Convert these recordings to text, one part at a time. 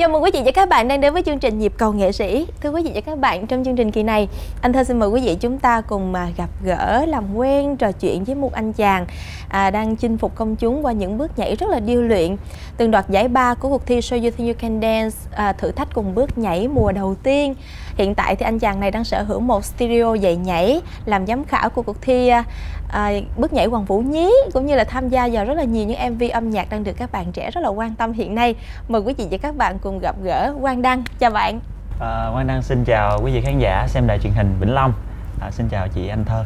Chào mừng quý vị và các bạn đang đến với chương trình Nhịp cầu nghệ sĩ. Thưa quý vị và các bạn, trong chương trình kỳ này, anh Thơ xin mời quý vị chúng ta cùng gặp gỡ, làm quen, trò chuyện với một anh chàng đang chinh phục công chúng qua những bước nhảy rất là điêu luyện. Từng đoạt giải 3 của cuộc thi Show You Think You Can Dance, thử thách cùng bước nhảy mùa đầu tiên. Hiện tại thì anh chàng này đang sở hữu một studio dạy nhảy, làm giám khảo của cuộc thi bước nhảy Hoàng Vũ Nhí, cũng như là tham gia vào rất là nhiều những MV âm nhạc đang được các bạn trẻ rất là quan tâm hiện nay. Mời quý vị và các bạn cùng gặp gỡ Quang Đăng. Chào bạn. Quang Đăng xin chào quý vị khán giả xem đài truyền hình Vĩnh Long. Xin chào chị Anh Thơ.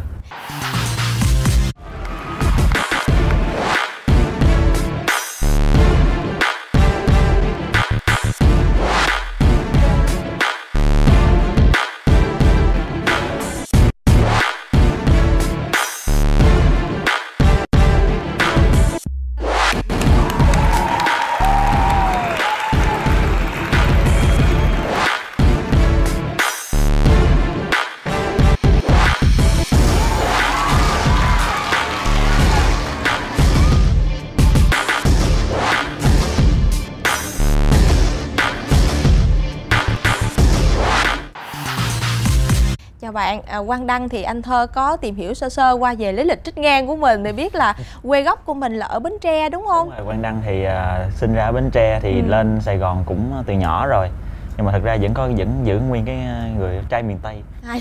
Chào bạn, Quang Đăng thì anh Thơ có tìm hiểu sơ sơ qua về lý lịch trích ngang của mình thì biết là quê gốc của mình là ở Bến Tre đúng không? Đúng rồi, Quang Đăng thì sinh ra ở Bến Tre thì lên Sài Gòn cũng từ nhỏ rồi. Nhưng mà thật ra vẫn giữ nguyên cái người trai miền Tây.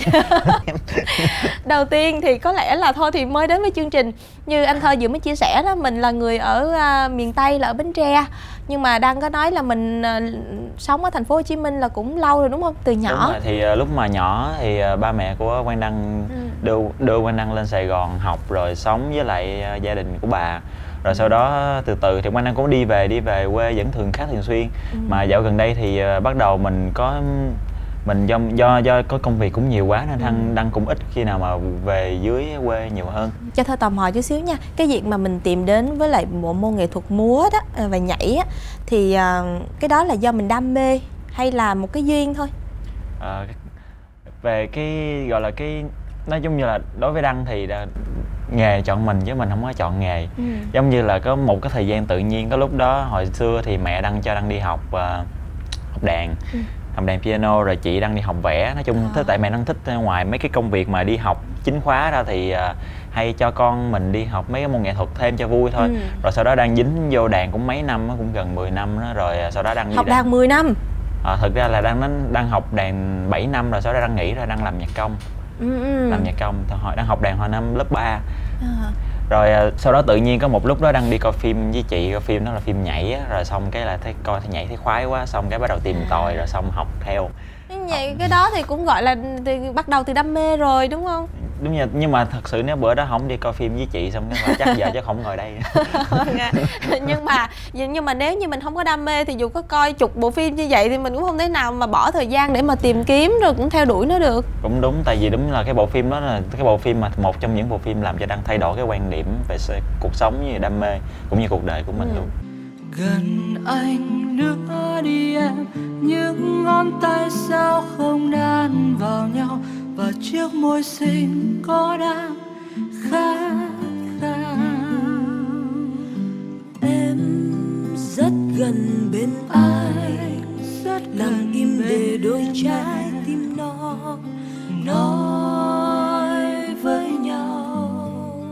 Đầu tiên thì có lẽ là thôi thì mới đến với chương trình. Như anh Thơ vừa mới chia sẻ đó, mình là người ở miền Tây, là ở Bến Tre. Nhưng mà Đăng có nói là mình sống ở thành phố Hồ Chí Minh là cũng lâu rồi đúng không? Từ nhỏ. Đúng rồi, thì lúc mà nhỏ thì ba mẹ của Quang Đăng đưa Quang Đăng lên Sài Gòn học rồi sống với lại gia đình của bà. Rồi sau đó từ từ thì Quang Đăng cũng đi về quê vẫn khá thường xuyên. Mà dạo gần đây thì bắt đầu mình do có công việc cũng nhiều quá nên Đăng cũng ít khi nào mà về dưới quê nhiều hơn. Cho Thơ tò mò chút xíu nha, cái việc mà mình tìm đến với lại bộ môn nghệ thuật múa đó và nhảy á, thì cái đó là do mình đam mê hay là một cái duyên thôi? Về cái gọi là cái nói chung như là đối với Đăng thì nghề chọn mình chứ mình không có chọn nghề. Giống như là có một cái thời gian tự nhiên, có lúc đó hồi xưa thì mẹ Đăng cho Đăng đi học đàn, học đàn piano, rồi chị Đăng đi học vẽ. Nói chung tại mẹ Đăng thích, ngoài mấy cái công việc mà đi học chính khóa ra thì hay cho con mình đi học mấy cái môn nghệ thuật thêm cho vui thôi. Rồi sau đó Đăng dính vô đàn cũng mấy năm, cũng gần 10 năm đó. Rồi sau đó Đăng học đàn 10 năm. Thực ra là Đăng học đàn 7 năm rồi sau đó Đăng nghỉ ra Đăng làm nhạc công. Làm nhạc công, Đăng học đàn hồi năm lớp 3. Rồi sau đó tự nhiên có một lúc đó Đăng đi coi phim với chị, coi phim đó là phim nhảy á, rồi xong cái là thấy nhảy thấy khoái quá, xong cái bắt đầu tìm tòi rồi xong học theo. Vậy cái đó thì cũng gọi là bắt đầu từ đam mê rồi đúng không? Đúng rồi, nhưng mà thật sự nếu bữa đó không đi coi phim với chị xong cái là chắc giờ chứ không ngồi đây. nhưng mà nếu như mình không có đam mê thì dù có coi chục bộ phim như vậy thì mình cũng không thể nào mà bỏ thời gian để mà tìm kiếm rồi cũng theo đuổi nó được. Cũng đúng, tại vì đúng là cái bộ phim đó là cái bộ phim mà một trong những bộ phim làm cho Đăng thay đổi cái quan điểm về cuộc sống như đam mê cũng như cuộc đời của mình luôn. Gần anh nữa đi em, những ngón tay sao không đan vào nhau, và chiếc môi xinh có đang khát khao. Em rất gần bên anh, rất lặng im để đôi trái tim nó nói với nhau.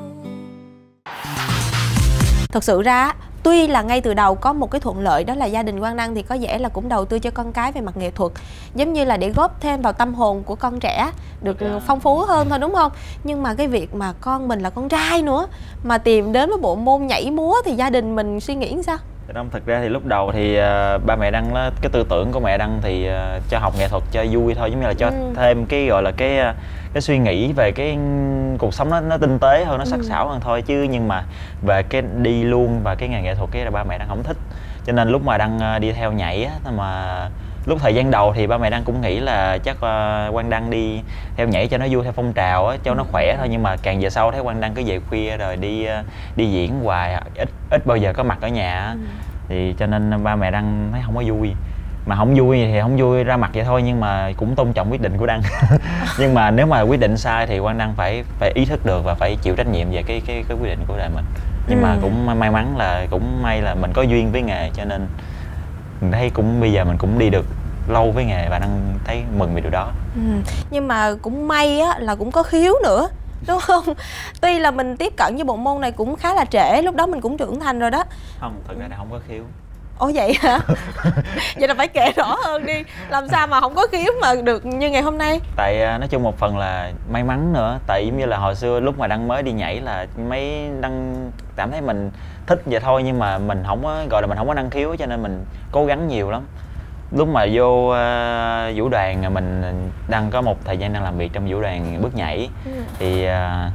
Thật sự ra tuy là ngay từ đầu có một cái thuận lợi, đó là gia đình Quang Đăng thì có vẻ là cũng đầu tư cho con cái về mặt nghệ thuật, giống như là để góp thêm vào tâm hồn của con trẻ được phong phú hơn thôi đúng không? Nhưng mà cái việc mà con mình là con trai nữa mà tìm đến với bộ môn nhảy múa thì gia đình mình suy nghĩ sao? Thật ra thì lúc đầu thì ba mẹ Đăng đó, cái tư tưởng của mẹ Đăng thì cho học nghệ thuật cho vui thôi, giống như là cho thêm cái gọi là cái suy nghĩ về cái cuộc sống nó tinh tế hơn, nó sắc sảo hơn thôi, chứ nhưng mà về cái đi luôn và cái nghề nghệ thuật cái là ba mẹ Đăng không thích. Cho nên lúc mà Đăng đi theo nhảy á, mà lúc thời gian đầu thì ba mẹ Đăng cũng nghĩ là chắc Quang Đăng đi theo nhảy cho nó vui, theo phong trào á, cho nó khỏe thôi. Nhưng mà càng về sau thấy Quang Đăng cứ về khuya rồi đi diễn hoài, ít bao giờ có mặt ở nhà, thì cho nên ba mẹ Đăng thấy không có vui. Mà không vui thì không vui ra mặt vậy thôi, nhưng mà cũng tôn trọng quyết định của Đăng. Nhưng mà nếu mà quyết định sai thì Quang Đăng phải ý thức được và phải chịu trách nhiệm về cái quyết định của đời mình. Nhưng mà cũng may mắn là cũng may là mình có duyên với nghề, cho nên mình thấy cũng bây giờ mình cũng đi được lâu với nghề và đang thấy mừng vì điều đó. Nhưng mà cũng may á là cũng có khiếu nữa, đúng không? Tuy là mình tiếp cận với bộ môn này cũng khá là trễ, lúc đó mình cũng trưởng thành rồi đó. Không, thật ra là không có khiếu. Ồ vậy hả? Vậy là phải kể rõ hơn đi. Làm sao mà không có khiếu mà được như ngày hôm nay? Tại nói chung một phần là may mắn nữa. Tại giống như là hồi xưa lúc mà Đăng mới đi nhảy là mấy Đăng cảm thấy mình thích vậy thôi, nhưng mà mình không có gọi là mình không có năng khiếu, cho nên mình cố gắng nhiều lắm. Lúc mà vô vũ đoàn mình Đăng có một thời gian đang làm việc trong vũ đoàn bước nhảy. Thì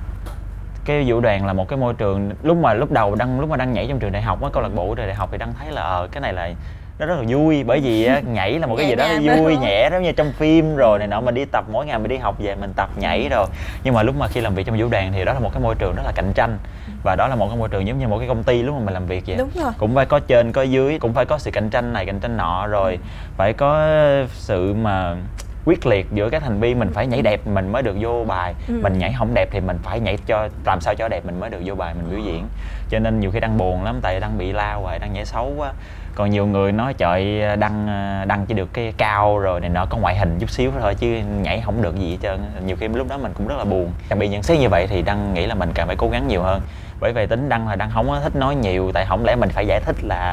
cái vũ đoàn là một cái môi trường lúc mà Đăng nhảy trong trường đại học á, câu lạc bộ trường đại học, thì Đăng thấy là cái này là nó rất là vui, bởi vì á, nhảy là một cái gì đó vui nhẹ giống như trong phim rồi này nọ, mình đi tập mỗi ngày mình đi học về mình tập nhảy rồi. Nhưng mà lúc mà khi làm việc trong vũ đoàn thì đó là một cái môi trường rất là cạnh tranh, và đó là một cái môi trường giống như một cái công ty lúc mà mình làm việc vậy. Đúng rồi. Cũng phải có trên có dưới, cũng phải có sự cạnh tranh này cạnh tranh nọ, rồi phải có sự mà quyết liệt giữa các thành viên. Mình phải nhảy đẹp mình mới được vô bài, mình nhảy không đẹp thì mình phải nhảy làm sao cho đẹp mình mới được vô bài mình biểu diễn. Cho nên nhiều khi Đăng buồn lắm, tại Đăng bị lao rồi, Đăng nhảy xấu quá. Còn nhiều người nói trời, Đăng chỉ được cái cao rồi này nọ, có ngoại hình chút xíu thôi chứ nhảy không được gì hết trơn. Nhiều khi lúc đó mình cũng rất là buồn. Càng bị nhận xét như vậy thì Đăng nghĩ là mình càng phải cố gắng nhiều hơn. Bởi vì tính Đăng là Đăng không có thích nói nhiều, tại không lẽ mình phải giải thích là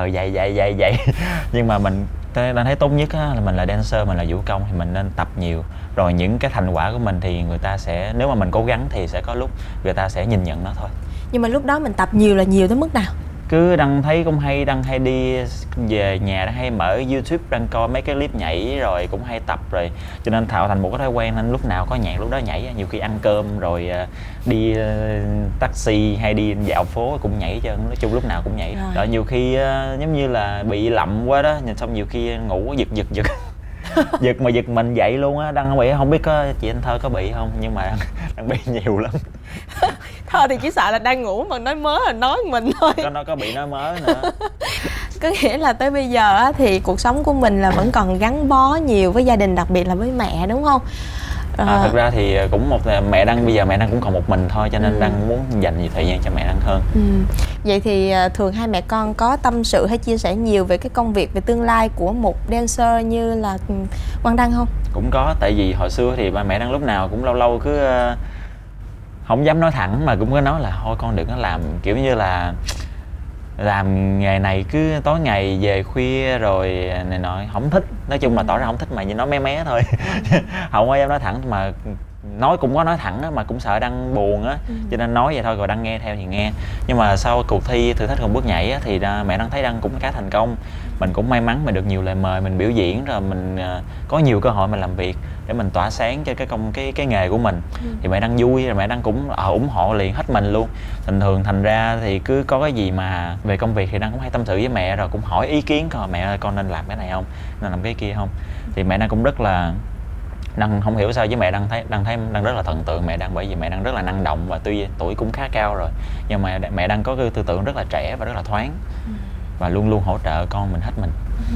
vậy. Nhưng mà mình đang thấy tốt nhất là mình là dancer, mình là vũ công thì mình nên tập nhiều. Rồi những cái thành quả của mình thì người ta sẽ, nếu mà mình cố gắng thì sẽ có lúc người ta sẽ nhìn nhận nó thôi. Nhưng mà lúc đó mình tập nhiều là nhiều tới mức nào? Cứ Đăng thấy cũng hay, Đăng hay đi về nhà, Đăng hay mở YouTube, Đăng coi mấy cái clip nhảy rồi cũng hay tập rồi, cho nên tạo thành một cái thói quen, nên lúc nào có nhạc lúc đó nhảy. Nhiều khi ăn cơm rồi đi taxi hay đi dạo phố cũng nhảy, cho nói chung lúc nào cũng nhảy. Rồi nhiều khi giống như là bị lậm quá đó, xong nhiều khi ngủ giật giật mà giật mình dậy luôn á. Đăng không bị, không biết có chị Anh Thơ có bị không, nhưng mà Đăng bị nhiều lắm. Thơ thì chỉ sợ là đang ngủ mà nói mớ là nói mình thôi. Nó có bị nói mớ nữa. Có nghĩa là tới bây giờ á, thì cuộc sống của mình là vẫn còn gắn bó nhiều với gia đình, đặc biệt là với mẹ, đúng không? Thực ra thì cũng mẹ Đăng bây giờ mẹ Đăng cũng còn một mình thôi, cho nên Đăng muốn dành nhiều thời gian cho mẹ Đăng hơn. Vậy thì thường hai mẹ con có tâm sự hay chia sẻ nhiều về cái công việc, về tương lai của một dancer như là Quang Đăng không? Cũng có, tại vì hồi xưa thì ba mẹ Đăng lúc nào cũng lâu lâu cứ không dám nói thẳng, mà cũng có nói là thôi con đừng có làm kiểu như là làm nghề này cứ tối ngày về khuya rồi này nọ, không thích. Nói chung là tỏ ra không thích mà như nói mé thôi. Không có dám nói thẳng, mà nói cũng có nói thẳng đó, mà cũng sợ Đăng buồn á, cho nên nói vậy thôi, rồi Đăng nghe theo thì nghe. Nhưng mà sau cuộc thi thử thách cùng bước nhảy á, thì mẹ Đăng thấy Đăng cũng khá thành công. Mình cũng may mắn mình được nhiều lời mời mình biểu diễn, rồi mình có nhiều cơ hội mình làm việc để mình tỏa sáng cho cái nghề của mình. Thì mẹ Đăng vui, rồi mẹ Đăng cũng ủng hộ liền hết mình luôn. Thành ra thì cứ có cái gì mà về công việc thì Đăng cũng hay tâm sự với mẹ, rồi cũng hỏi ý kiến coi mẹ ơi con nên làm cái này không, nên làm cái kia không. Thì mẹ Đăng cũng rất là, Đăng không hiểu sao với mẹ Đăng thấy Đăng rất là thần tượng mẹ Đăng, bởi vì mẹ Đăng rất là năng động, và tuy tuổi cũng khá cao rồi nhưng mà mẹ Đăng có cái tư tưởng rất là trẻ và rất là thoáng, và luôn luôn hỗ trợ con mình hết mình.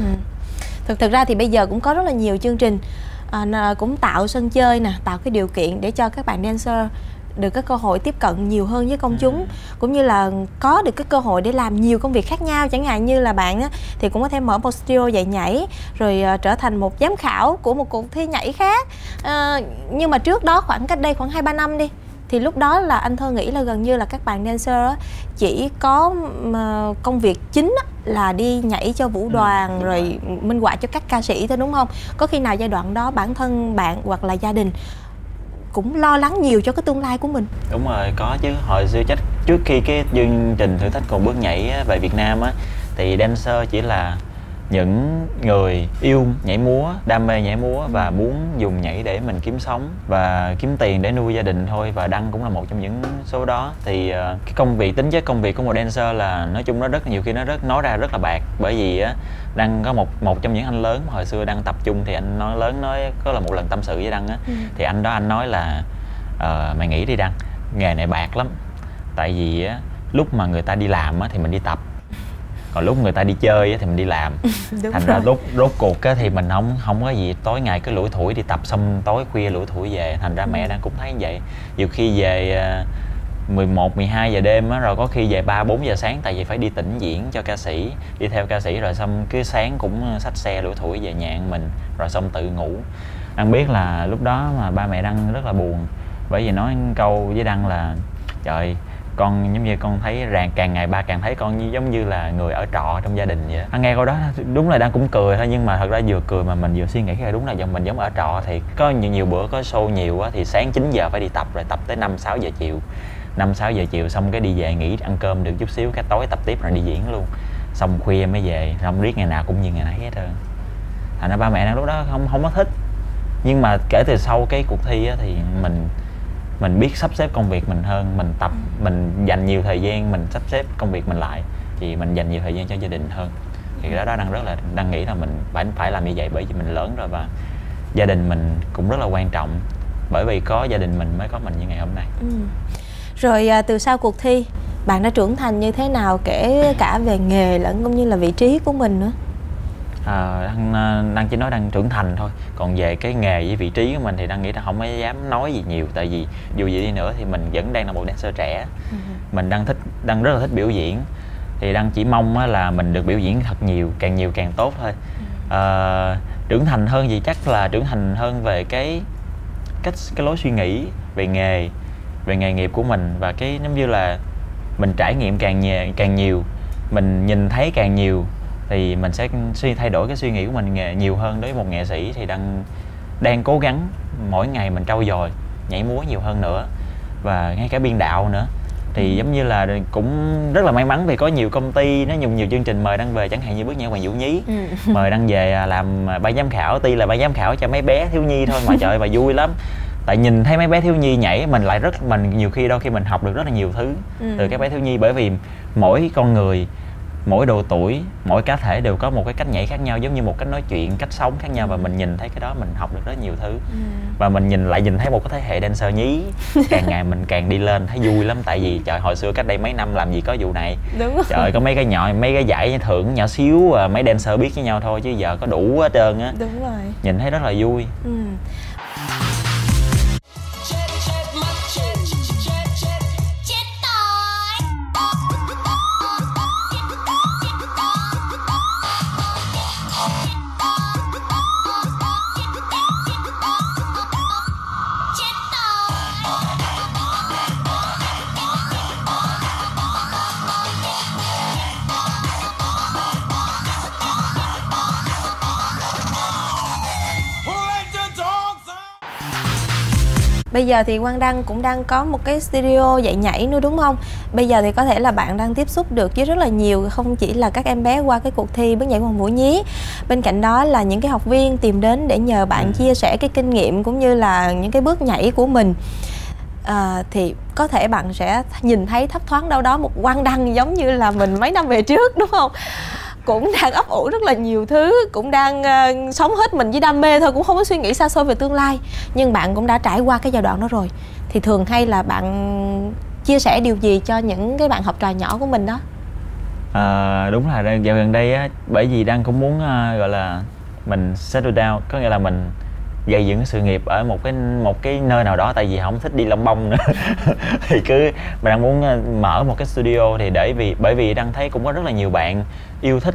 Thực ra thì bây giờ cũng có rất là nhiều chương trình cũng tạo sân chơi nè, tạo cái điều kiện để cho các bạn dancer được cái cơ hội tiếp cận nhiều hơn với công chúng, cũng như là có được cái cơ hội để làm nhiều công việc khác nhau. Chẳng hạn như là bạn á, thì cũng có thể mở một studio dạy nhảy, rồi trở thành một giám khảo của một cuộc thi nhảy khác. Nhưng mà trước đó cách đây khoảng 2-3 năm đi, thì lúc đó là anh Thơ nghĩ là gần như là các bạn dancer á, chỉ có công việc chính á, là đi nhảy cho vũ đoàn rồi minh họa cho các ca sĩ thôi, đúng không? Có khi nào giai đoạn đó bản thân bạn hoặc là gia đình cũng lo lắng nhiều cho cái tương lai của mình? Đúng rồi, có chứ. Hồi xưa trước khi cái chương trình thử thách cùng bước nhảy về Việt Nam á, thì dancer chỉ là những người yêu nhảy múa, đam mê nhảy múa và muốn dùng nhảy để mình kiếm sống và kiếm tiền để nuôi gia đình thôi. Và Đăng cũng là một trong những số đó. Thì cái công việc, tính chất công việc của một dancer là nói chung nó rất nhiều khi nó nói ra rất là bạc. Bởi vì á, Đăng có một trong những anh lớn mà hồi xưa Đăng tập trung, thì anh nói có là một lần tâm sự với Đăng á, thì anh nói là mày nghĩ đi Đăng, nghề này bạc lắm. Tại vì á, lúc mà người ta đi làm á, thì mình đi tập, còn lúc người ta đi chơi á, thì mình đi làm. Thành ra rốt cuộc á, thì mình không có gì, tối ngày cứ lủi thủi đi tập, xong tối khuya lủi thủi về. Thành ra mẹ Đăng cũng thấy vậy. Nhiều khi về 11, 12 giờ đêm á, rồi có khi về 3, 4 giờ sáng, tại vì phải đi tĩnh diễn cho ca sĩ, đi theo ca sĩ, rồi xong cứ sáng cũng xách xe đuổi thủi về nhà mình, rồi xong tự ngủ. Đăng biết là lúc đó mà ba mẹ Đăng rất là buồn, bởi vì nói câu với Đăng là trời, con giống như con thấy càng ngày ba càng thấy con giống như là người ở trọ trong gia đình vậy. Nghe câu đó đúng là Đăng cũng cười thôi, nhưng mà thật ra vừa cười mà mình vừa suy nghĩ là đúng là mình giống ở trọ. Thì có nhiều bữa có show nhiều á thì sáng 9 giờ phải đi tập, rồi tập tới 5, 6 giờ chiều. 5, 6 giờ chiều xong cái đi về nghỉ ăn cơm được chút xíu, cái tối tập tiếp rồi đi diễn luôn. Xong khuya mới về, xong riết ngày nào cũng như ngày nãy hết trơn. Thành ra ba mẹ Đăng lúc đó không có thích. Nhưng mà kể từ sau cái cuộc thi á thì mình biết sắp xếp công việc mình hơn, mình tập, mình dành nhiều thời gian, mình sắp xếp công việc mình lại thì mình dành nhiều thời gian cho gia đình hơn. Thì cái đó đang nghĩ là mình phải làm như vậy, bởi vì mình lớn rồi và gia đình mình cũng rất là quan trọng, bởi vì có gia đình mình mới có mình như ngày hôm nay. Rồi từ sau cuộc thi bạn đã trưởng thành như thế nào, kể cả về nghề lẫn cũng như là vị trí của mình nữa? Đăng chỉ nói Đăng trưởng thành thôi, còn về cái nghề với vị trí của mình thì Đăng nghĩ là không có dám nói gì nhiều, tại vì dù gì đi nữa thì mình vẫn đang là một dancer trẻ. Mình Đăng rất là thích biểu diễn, thì Đăng chỉ mong là mình được biểu diễn thật nhiều càng tốt thôi. Trưởng thành hơn gì chắc là trưởng thành hơn về cái lối suy nghĩ về nghề nghiệp của mình, và cái giống như là mình trải nghiệm càng nhiều, mình nhìn thấy càng nhiều thì mình sẽ thay đổi cái suy nghĩ của mình nhiều hơn. Đối với một nghệ sĩ thì đang cố gắng mỗi ngày mình trau dồi nhảy múa nhiều hơn nữa, và ngay cả biên đạo nữa. Thì giống như là cũng rất là may mắn vì có nhiều công ty nó nhiều chương trình mời Đăng về, chẳng hạn như Bước Nhảy Hoàng Vũ Nhí mời Đăng về làm ban giám khảo. Tuy là ban giám khảo cho mấy bé thiếu nhi thôi mà trời ơi mà vui lắm, tại nhìn thấy mấy bé thiếu nhi nhảy mình nhiều khi đôi khi mình học được rất là nhiều thứ từ các bé thiếu nhi, bởi vì mỗi con người, mỗi độ tuổi, mỗi cá thể đều có một cái cách nhảy khác nhau, giống như một cách nói chuyện, cách sống khác nhau, và mình nhìn thấy cái đó mình học được rất nhiều thứ. Và mình nhìn thấy một cái thế hệ dancer nhí càng ngày mình càng đi lên, thấy vui lắm. Tại vì trời, hồi xưa cách đây mấy năm làm gì có vụ này. Đúng rồi. Trời, có mấy cái giải thưởng nhỏ xíu, mấy dancer biết với nhau thôi, chứ giờ có đủ hết trơn á. Đúng rồi. Nhìn thấy rất là vui. Bây giờ thì Quang Đăng cũng đang có một cái studio dạy nhảy nữa đúng không? Bây giờ thì có thể là bạn đang tiếp xúc được với rất là nhiều, không chỉ là các em bé qua cái cuộc thi Bước Nhảy Hoàng Vũ Nhí. Bên cạnh đó là những cái học viên tìm đến để nhờ bạn chia sẻ cái kinh nghiệm cũng như là những cái bước nhảy của mình. Thì có thể bạn sẽ nhìn thấy thấp thoáng đâu đó một Quang Đăng giống như là mình mấy năm về trước đúng không? Cũng đang ấp ủ rất là nhiều thứ, cũng đang sống hết mình với đam mê thôi, cũng không có suy nghĩ xa xôi về tương lai. Nhưng bạn cũng đã trải qua cái giai đoạn đó rồi. Thì thường hay là bạn chia sẻ điều gì cho những cái bạn học trò nhỏ của mình đó? Đúng là dạo gần đây á, bởi vì Đăng cũng muốn gọi là mình settle down, có nghĩa là mình gây dựng sự nghiệp ở một cái nơi nào đó, tại vì không thích đi lông bông nữa. Thì mình đang muốn mở một cái studio, thì bởi vì Đăng thấy cũng có rất là nhiều bạn yêu thích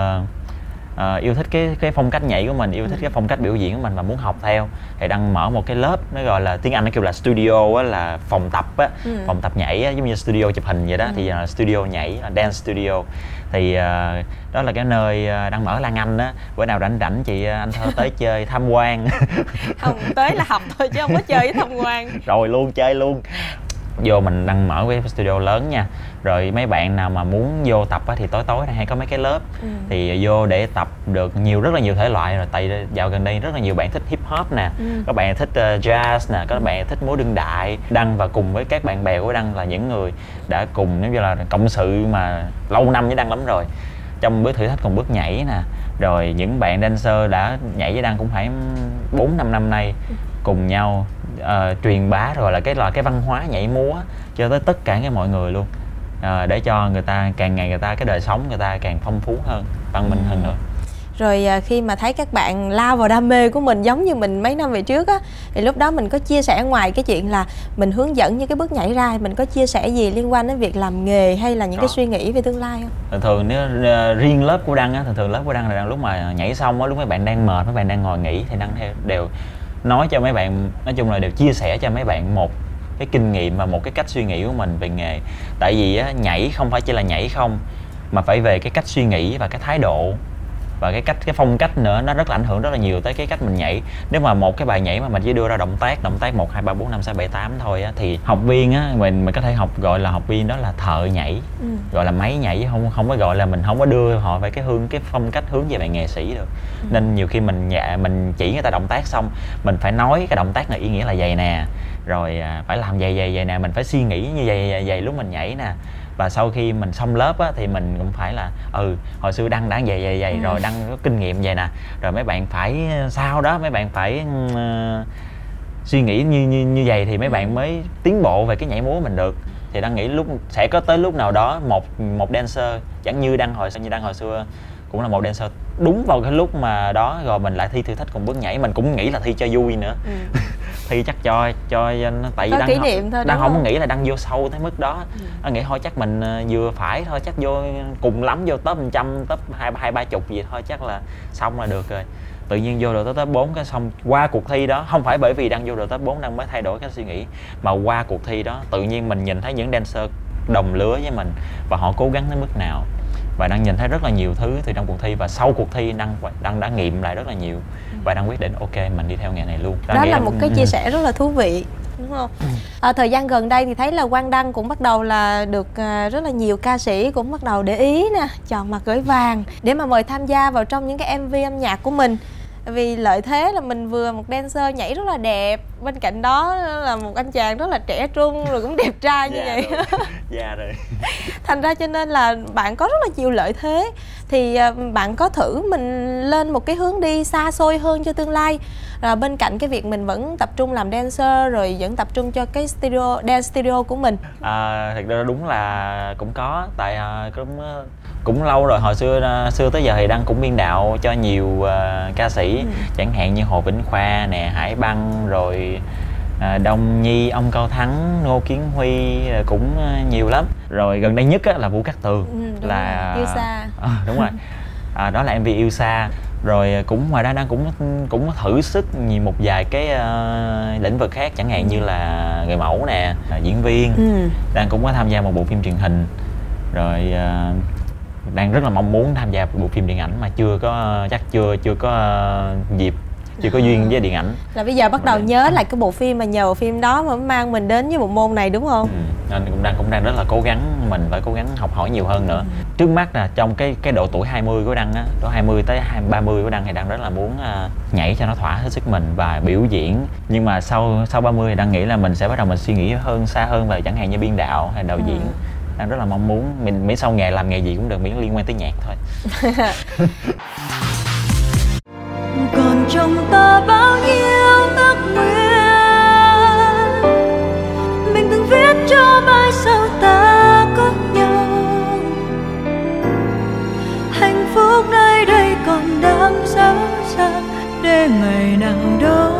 cái phong cách nhảy của mình, yêu thích cái phong cách biểu diễn của mình và muốn học theo. Thì Đăng mở một cái lớp, nó gọi là tiếng Anh nó kêu là studio á, là phòng tập á, phòng tập nhảy á, giống như studio chụp hình vậy đó. Thì là studio nhảy, là dance studio. Thì đó là cái nơi Đăng mở Lan Anh á. Bữa nào rảnh chị anh Thơ tới chơi tham quan. Không, tới là học thôi chứ không có chơi với tham quan. Rồi luôn, chơi luôn. Vô mình đang mở cái studio lớn nha. Rồi mấy bạn nào mà muốn vô tập á, thì tối hay có mấy cái lớp thì vô để tập được rất là nhiều thể loại. Rồi tại dạo gần đây rất là nhiều bạn thích hip hop nè, có bạn thích jazz nè, có bạn thích múa đương đại. Đăng và cùng với các bạn bè của Đăng là những người đã cùng giống như là cộng sự mà lâu năm với Đăng lắm rồi. Trong bước thử thách cùng bước nhảy nè, rồi những bạn dancer đã nhảy với Đăng cũng phải 4-5 năm nay, cùng nhau truyền bá rồi là cái văn hóa nhảy múa cho tới tất cả mọi người luôn, để cho người ta càng ngày cái đời sống người ta càng phong phú hơn, văn minh hơn nữa. Rồi khi mà thấy các bạn lao vào đam mê của mình giống như mình mấy năm về trước á, thì lúc đó mình có chia sẻ ngoài cái chuyện là mình hướng dẫn những cái bước nhảy ra, mình có chia sẻ gì liên quan đến việc làm nghề hay là những cái suy nghĩ về tương lai không? Thường nếu riêng lớp của Đăng á, thường lớp của Đăng là lúc mà nhảy xong á, lúc mấy bạn đang mệt, mấy bạn đang ngồi nghỉ thì Đăng đều nói cho mấy bạn, nói chung là đều chia sẻ cho mấy bạn một cái kinh nghiệm và một cái cách suy nghĩ của mình về nghề. Tại vì á, nhảy không phải chỉ là nhảy không, mà phải về cái cách suy nghĩ và cái thái độ và cái phong cách nữa, nó rất là ảnh hưởng rất là nhiều tới cái cách mình nhảy. Nếu mà một cái bài nhảy mà mình chỉ đưa ra động tác 1, 2, 3, 4, 5, 6, 7, 8 thôi á, thì học viên á, mình có thể gọi là học viên đó là thợ nhảy, gọi là máy nhảy, không có gọi là, mình không có đưa họ về cái phong cách hướng về bài nghệ sĩ được. Nên nhiều khi mình chỉ người ta động tác xong, mình phải nói cái động tác này ý nghĩa là vậy nè, rồi phải làm vậy nè, mình phải suy nghĩ như vậy lúc mình nhảy nè. Và sau khi mình xong lớp á, thì mình cũng phải là hồi xưa Đăng đã vậy rồi Đăng có kinh nghiệm vậy nè, rồi mấy bạn phải sau đó mấy bạn phải suy nghĩ như vậy thì mấy bạn mới tiến bộ về cái nhảy múa mình được. Thì Đăng nghĩ sẽ có tới lúc nào đó một dancer chẳng như Đăng hồi xưa cũng là một dancer, đúng vào cái lúc mà đó rồi mình lại thi thử thách cùng bước nhảy, mình cũng nghĩ là thi cho vui nữa. Thi chắc cho nó, tại vì Đăng không có nghĩ là Đăng vô sâu tới mức đó. Đăng nghĩ thôi chắc mình vừa phải thôi, chắc vô cùng lắm vô top 100, top 2-30 gì thôi chắc là xong là được rồi. Tự nhiên vô được tới top 4 cái xong, qua cuộc thi đó, không phải bởi vì Đăng vô được top 4 Đăng mới thay đổi cái suy nghĩ, mà qua cuộc thi đó tự nhiên mình nhìn thấy những dancer đồng lứa với mình và họ cố gắng đến mức nào, và Đăng nhìn thấy rất là nhiều thứ từ trong cuộc thi. Và sau cuộc thi Đăng đã nghiệm lại rất là nhiều và Đăng quyết định ok mình đi theo nghề này luôn. Đó là một cái chia sẻ rất là thú vị, đúng không? Thời gian gần đây thì thấy là Quang Đăng cũng bắt đầu là được rất là nhiều ca sĩ cũng bắt đầu để ý nè, chọn mặt gửi vàng để mà mời tham gia vào trong những cái MV âm nhạc của mình. Vì lợi thế là mình vừa một dancer nhảy rất là đẹp, bên cạnh đó là một anh chàng rất là trẻ trung rồi cũng đẹp trai như vậy. Dạ rồi. Thành ra cho nên là bạn có rất là nhiều lợi thế. Thì bạn có thử mình lên một cái hướng đi xa xôi hơn cho tương lai, rồi bên cạnh cái việc mình vẫn tập trung làm dancer rồi vẫn tập trung cho cái dance studio của mình? Thật ra đúng là cũng có, tại cũng lâu rồi, hồi xưa tới giờ thì Đăng cũng biên đạo cho nhiều ca sĩ, chẳng hạn như Hồ Vĩnh Khoa nè, Hải Băng, rồi Đông Nhi, ông Cao Thắng, Ngô Kiến Huy, cũng nhiều lắm. Rồi gần đây nhất á, là Vũ Cát Tường, là Yêu Xa. Đúng rồi. Đó là MV Yêu Xa. Rồi cũng ngoài ra Đăng cũng thử sức một vài cái lĩnh vực khác, chẳng hạn như là người mẫu nè, diễn viên. Đăng cũng có tham gia một bộ phim truyền hình. Rồi đang rất là mong muốn tham gia bộ phim điện ảnh mà chưa có dịp, chưa có duyên với điện ảnh. Là bây giờ bắt đầu nhớ lại cái bộ phim mà nhờ bộ phim đó mà mang mình đến với bộ môn này, đúng không? Nên cũng đang rất là cố gắng, mình phải cố gắng học hỏi nhiều hơn nữa. Trước mắt là trong cái độ tuổi 20 của Đăng á, độ 20 tới 30 của Đăng thì Đăng rất là muốn nhảy cho nó thỏa hết sức mình và biểu diễn. Nhưng mà sau 30 thì Đăng nghĩ là mình sẽ bắt đầu mình suy nghĩ xa hơn về chẳng hạn như biên đạo hay đạo diễn. Đang rất là mong muốn miễn sau nghề làm nghề gì cũng được, miễn liên quan tới nhạc thôi. Còn trong ta bao nhiêu ước nguyện mình từng viết cho mai sau ta có nhau, hạnh phúc nơi đây còn đang xa xa để ngày nào đó.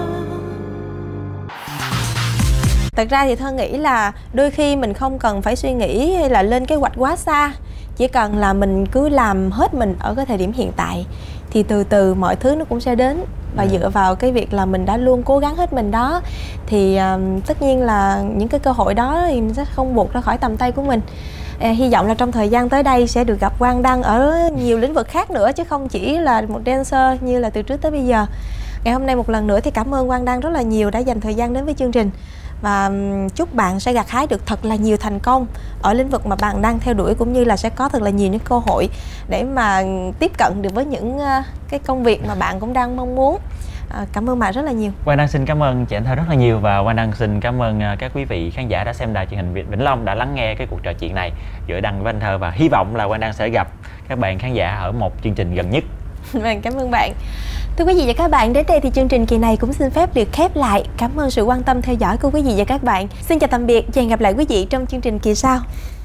Thật ra thì Thơ nghĩ là đôi khi mình không cần phải suy nghĩ hay là lên kế hoạch quá xa, chỉ cần là mình cứ làm hết mình ở cái thời điểm hiện tại thì từ từ mọi thứ nó cũng sẽ đến. Và dựa vào cái việc là mình đã luôn cố gắng hết mình đó thì tất nhiên là những cái cơ hội đó thì mình sẽ không buộc ra khỏi tầm tay của mình. Hy vọng là trong thời gian tới đây sẽ được gặp Quang Đăng ở nhiều lĩnh vực khác nữa, chứ không chỉ là một dancer như là từ trước tới bây giờ. Ngày hôm nay một lần nữa thì cảm ơn Quang Đăng rất là nhiều đã dành thời gian đến với chương trình. Và chúc bạn sẽ gặt hái được thật là nhiều thành công ở lĩnh vực mà bạn đang theo đuổi, cũng như là sẽ có thật là nhiều những cơ hội để mà tiếp cận được với những cái công việc mà bạn cũng đang mong muốn. Cảm ơn bạn rất là nhiều. Quang Đăng xin cảm ơn chị Anh Thơ rất là nhiều, và Quang Đăng xin cảm ơn các quý vị khán giả đã xem đài truyền hình Vĩnh Long, đã lắng nghe cái cuộc trò chuyện này giữa Đăng với Anh Thơ, và hy vọng là Quang Đăng sẽ gặp các bạn khán giả ở một chương trình gần nhất. Vâng, cảm ơn bạn. Thưa quý vị và các bạn, đến đây thì chương trình kỳ này cũng xin phép được khép lại. Cảm ơn sự quan tâm theo dõi của quý vị và các bạn. Xin chào tạm biệt và hẹn gặp lại quý vị trong chương trình kỳ sau.